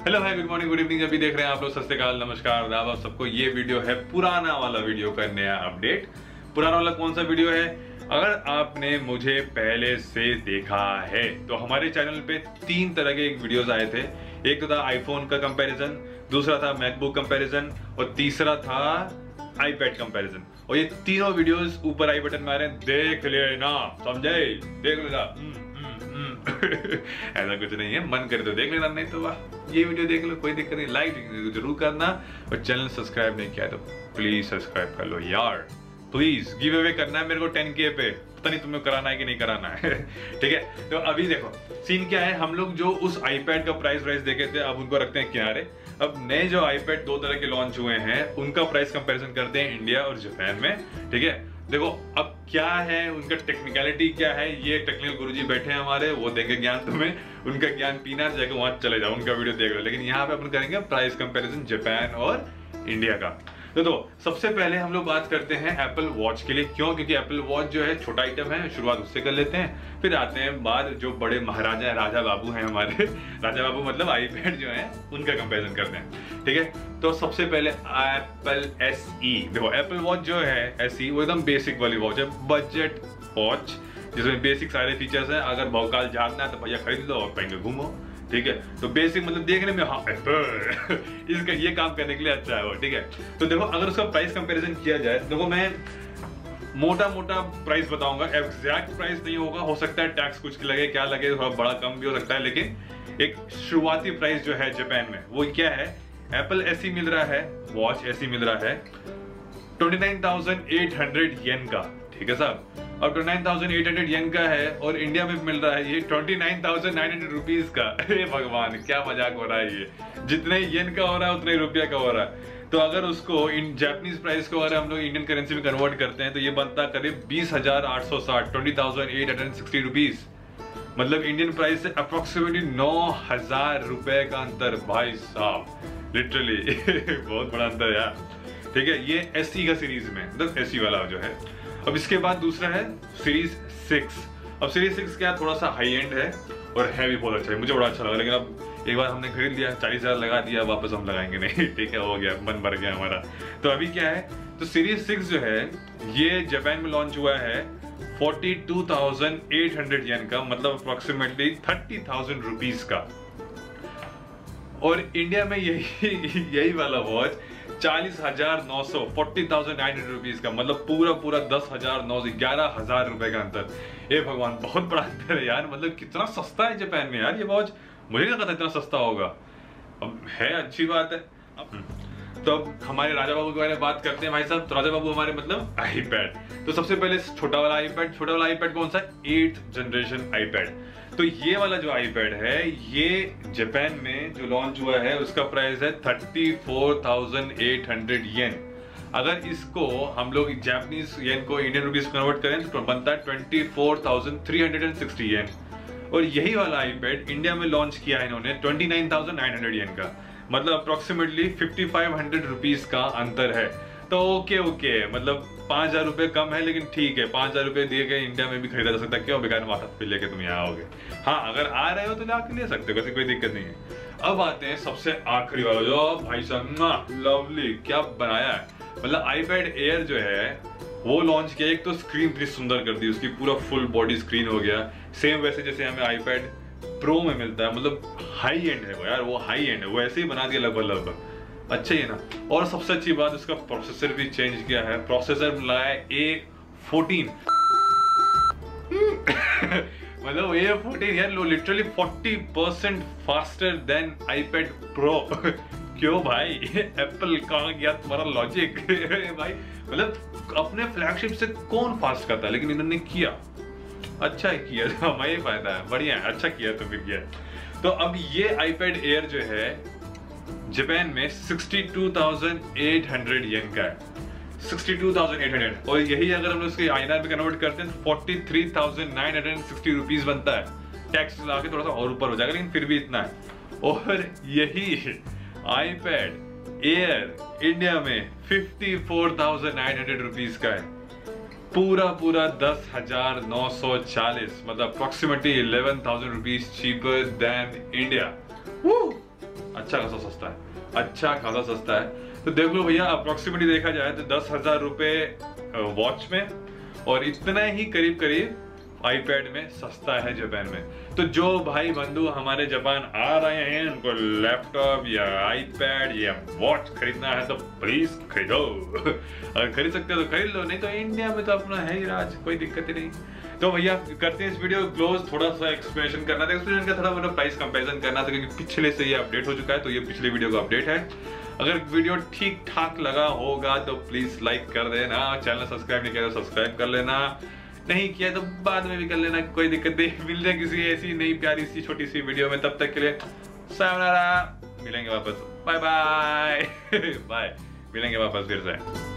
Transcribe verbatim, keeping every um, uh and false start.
Hello hi good morning good evening. अभी देख रहे हैं आप लोग, सत श्री अकाल नमस्कार आदाब आप सबको। ये वीडियो है पुराना वाला वीडियो का नया अपडेट। पुराना वाला कौन सा वीडियो है? अगर आपने मुझे पहले से देखा है तो हमारे चैनल पे तीन तरह के वीडियोस आए थे। एक तो था आईफोन का कंपैरिजन, दूसरा था मैकबुक कंपैरिजन और तीसरा था आईपैड कंपैरिजन। और ये तीनों वीडियोस ऊपर आई बटन में आ रहे हैं, देख लेना, समझे? देख लेना। ऐसा कुछ नहीं है, मन करे तो देख लेना, नहीं तो वाह ये वीडियो देख लो, कोई दिक्कत नहीं। लाइक जरूर करना और चैनल सब्सक्राइब नहीं किया तो प्लीज सब्सक्राइब कर लो यार, प्लीज। गिव अवे करना है मेरे को टेन के पे, पता नहीं तुम्हें कराना है कि नहीं कराना है। ठीक है, तो अभी देखो सीन क्या है। हम लोग जो उस आईपैड का प्राइस प्राइस देखे थे, अब उनको रखते हैं किनारे। अब नए जो आईपैड दो तरह के लॉन्च हुए हैं उनका प्राइस कंपैरिजन करते हैं इंडिया और जापान में। ठीक है, देखो अब क्या है उनका टेक्निकलिटी क्या है, ये टेक्निकल गुरुजी बैठे हैं हमारे, वो देंगे ज्ञान तुम्हें। उनका ज्ञान पीना जाके वहां चले जाओ, उनका वीडियो देख लो। लेकिन यहाँ पे अपन करेंगे प्राइस कंपैरिजन जापान और इंडिया का। तो, तो सबसे पहले हम लोग बात करते हैं एप्पल वॉच के लिए। क्यों? क्योंकि एप्पल वॉच जो है छोटा आइटम है, शुरुआत उससे कर लेते हैं। फिर आते हैं बाद जो बड़े महाराजा है, राजा बाबू हैं हमारे। राजा बाबू मतलब आईपैड जो है उनका कंपैरिजन करते हैं। ठीक है, तो सबसे पहले एप्पल एस ई। देखो एप्पल वॉच जो है एस ई वो एकदम बेसिक वाली वॉच है, बजट वॉच जिसमें बेसिक सारे फीचर्स हैं। अगर भौकाल झाड़ना है तो भैया खरीद लो और पहन के घूमो। ठीक है, तो बेसिक मतलब देखने में हाँ इसका ये काम करने के लिए अच्छा है वो। ठीक है, तो देखो अगर उसका प्राइस कंपैरिजन किया जाए, देखो मैं मोटा मोटा प्राइस बताऊंगा, एग्जैक्ट प्राइस नहीं होगा, हो सकता है टैक्स कुछ लगे क्या लगे, थोड़ा बड़ा कम भी हो सकता है। लेकिन एक शुरुआती प्राइस जो है जापान में वो क्या है, एप्पल एस ई मिल रहा है, वॉच एस ई मिल रहा है twenty nine thousand eight hundred yen का। ठीक है साहब, और twenty nine thousand eight hundred yen का है और इंडिया में मिल रहा है ये twenty nine thousand nine hundred rupees का। अरे भगवान क्या मजाक हो रहा है, ये जितने येन का हो रहा है उतने रुपया का हो रहा है। तो अगर उसको इन जापानीज प्राइस को अगर हम लोग इंडियन करेंसी में कन्वर्ट करते हैं तो ये बनता करीब बीस हजार आठ सौ साठ, twenty thousand eight hundred sixty rupees. मतलब इंडियन प्राइस से अप्रोक्सीमेटली नौ हजार रुपए का अंतर भाई साहब, लिटरली बहुत बड़ा अंतर यार। ठीक है, ये एस ई का सीरीज में, मतलब एस ई वाला जो है। अब इसके बाद दूसरा है सीरीज सिक्स। अब सीरीज सिक्स क्या, थोड़ा सा हाई एंड है और है भी बहुत अच्छा है, मुझे बड़ा अच्छा लगा। लेकिन अब एक बार हमने खरीद लिया, चालीस हजार लगा दिया, वापस हम लगाएंगे नहीं। ठीक है, हो गया, मन भर गया हमारा। तो अभी क्या है, तो सीरीज सिक्स जो है ये जापान में लॉन्च हुआ है forty two thousand eight hundred yen का, मतलब अप्रोक्सीमेटली थर्टी थाउजेंड रुपीज का। और इंडिया में यही यही वाला वॉच चालीस हजार नौ सौ, forty thousand nine hundred rupees का, मतलब पूरा पूरा दस हजार नौ सौ, ग्यारह हजार रुपए का अंतर। ए भगवान बहुत बड़ा अंतर है यार, मतलब कितना सस्ता है जापान में यार ये वॉच, मुझे नहीं लगा था इतना सस्ता होगा। अब है अच्छी बात है। अब तो अब हमारे राजा बाबू के बारे में बात करते हैं भाई साहब। तो राजा बाबू हमारे मतलब आईपैड। तो सबसे पहले छोटा वाला आईपैड, छोटा वाला आईपैड कौन सा? Eighth generation iPad. तो ये वाला जो आईपैड है ये जापान में जो लॉन्च हुआ है उसका प्राइस है thirty four thousand eight hundred yen. अगर इसको हम लोग जापानीज येन को इंडियन रुपीज कन्वर्ट करें तो बनता है twenty four thousand three hundred sixty yen. और यही वाला आईपैड इंडिया में लॉन्च किया है इन्होंने twenty nine thousand nine hundred yen का, मतलब approximately fifty five hundred rupees का अंतर है। तो ओके ओके, मतलब पांच हजार रुपए कम है, लेकिन ठीक है, पांच हजार रुपए दिए गए इंडिया में भी खरीदा जा सकता है। क्यों बेकार माथा पे लेके तुम यहाँ आओगे? हाँ अगर आ रहे हो तो लाके ले सकते हो, वैसे कोई दिक्कत नहीं है। अब आते हैं सबसे आखिरी वाला जो भाई साहब लवली क्या बनाया है, मतलब आईपैड एयर जो है वो लॉन्च किया। एक तो स्क्रीन इतनी सुंदर कर दी उसकी, पूरा फुल बॉडी स्क्रीन हो गया, सेम वैसे जैसे हमें आईपैड प्रो में मिलता है, मतलब हाई एंड है वो यार, वो हाई एंड है, वो ऐसे ही बना दिया लगभग लगभग। अच्छा ही है ना। और सबसे अच्छी बात उसका प्रोसेसर भी चेंज किया है, प्रोसेसर लगाया ए फोर्टीन। मतलब ए फोर्टीन यार literally forty percent faster than iPad Pro. क्यों भाई एप्पल कहाँ गया तुम्हारा लॉजिक? भाई मतलब अपने फ्लैगशिप से कौन फास्ट करता है, लेकिन इन्होंने किया, अच्छा है किया, हमारे फायदा है, बढ़िया है, अच्छा किया तो फिर किया। तो अब ये आईपैड एयर जो है जापान में sixty two thousand eight hundred yen का है, sixty two thousand eight hundred. और यही अगर हम उसके आईएनआर में कन्वर्ट करते हैं तो forty three thousand nine hundred sixty rupees बनता है। टैक्स लगा के थोड़ा सा और ऊपर हो जाएगा, लेकिन फिर भी इतना है। और यही आईपैड एयर इंडिया में fifty four thousand nine hundred rupees का है, पूरा पूरा दस हजार नौ सौ चालीस, मतलब approximately eleven thousand rupees cheaper than India. अच्छा खासा सस्ता है, अच्छा खासा सस्ता है। तो देख लो भैया, अप्रोक्सीमेटली देखा जाए तो दस हजार रुपए वॉच में और इतना ही करीब करीब आईपैड में सस्ता है जापान में। तो जो भाई बंधु हमारे जापान आ रहे हैं, उनको लैपटॉप या आईपैड या वॉच खरीदना है तो प्लीज खरीदो। अगर खरीद सकते हो तो खरीद लो, नहीं तो इंडिया में तो अपना है ही राज, कोई दिक्कत ही नहीं। तो भैया करते हैं इस वीडियो क्लोज। थोड़ा सा एक्सप्लेनेशन करना था, एक्सप्लेनेशन का थोड़ा मतलब प्राइस कंपैरिजन करना था, क्योंकि पिछले से ये अपडेट हो चुका है, तो ये पिछले वीडियो का अपडेट है। अगर वीडियो ठीक ठाक लगा होगा तो प्लीज लाइक कर देना, चैनल सब्सक्राइब नहीं किया तो सब्सक्राइब कर लेना, नहीं किया तो बाद में भी कर लेना, कोई दिक्कत नहीं। मिलते हैं किसी ऐसी नई प्यारी सी छोटी सी वीडियो में, तब तक के लिए सायोनारा, मिलेंगे वापस, बाय बाय बाय, मिलेंगे वापस फिर से।